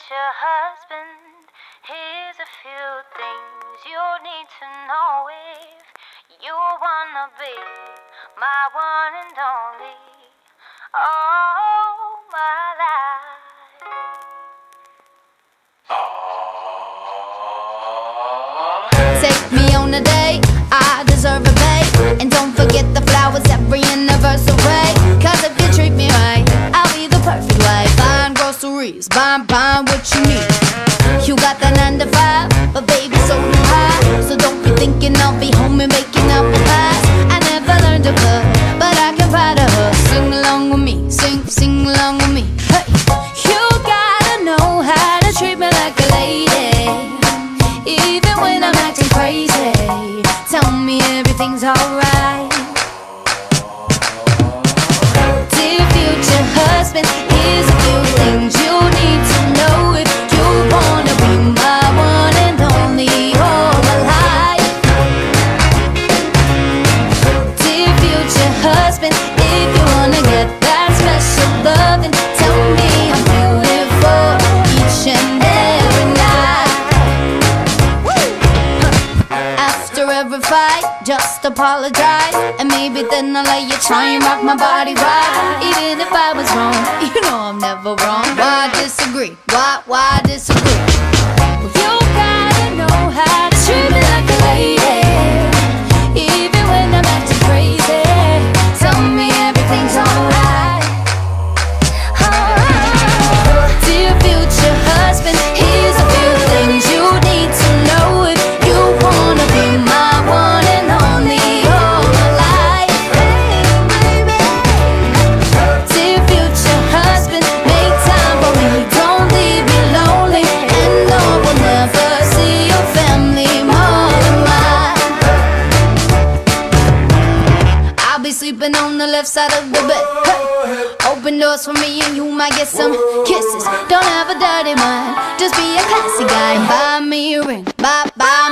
future husband, here's a few things you need to know if you wanna be my one and only, all my life. Take me on a date, I deserve a babe. And don't forget the flowers every anniversary. Cause if you treat me right, I'll be the perfect wife. Buying groceries, buying what you need. You got that 9 to 5, but baby so do I. So don't be thinking I'll be home and making apple pies. I never learned to cook, but I can pie to her. Sing along with me, sing along with me. Hey, you gotta know how to treat me like a lady, even when I'm acting crazy. Tell me everything's alright. Dear future husband, here's a few things you need to know if you wanna be my one and only, all my life. Dear future husband, if you wanna get that special loving, tell me I'm beautiful each and every night. After every fight, just apologize, and maybe then I'll let you try and rock my body right. Even if I was wrong, you know I'm never wrong. Why disagree? Why disagree? Well, you gotta know how to treat me like a lady, even when I'm acting crazy. Tell me everything's alright. Dear future husband, here's a few things you need to know if you wanna be my one and only, all my life. Dear future husband, make time for me, don't leave me lonely, and no, we'll never see your family more than mine. I'll be sleeping on the left side of the bed. Hey, open doors for me and you might get some kisses. Don't have a dirty mind, just be a classy guy. Buy me a ring, buy